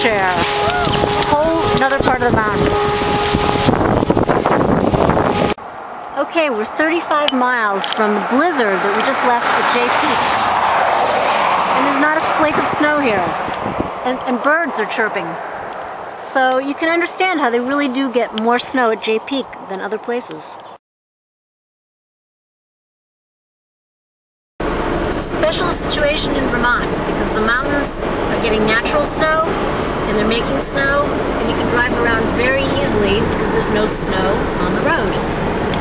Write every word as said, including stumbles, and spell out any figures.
Chair. A whole another part of the mountain. Okay, we're thirty-five miles from the blizzard that we just left at Jay Peak. And there's not a flake of snow here. And, and birds are chirping. So you can understand how they really do get more snow at Jay Peak than other places. It's a special situation in Vermont because the mountains are getting natural snow and they're making snow, and you can drive around very easily because there's no snow on the road.